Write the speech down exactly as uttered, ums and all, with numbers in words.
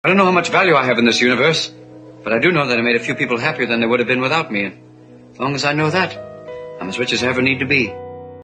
I don't know how much value I have in this universe, but I do know that I made a few people happier than they would have been without me. And as long as I know that, I'm as rich as I ever need to be.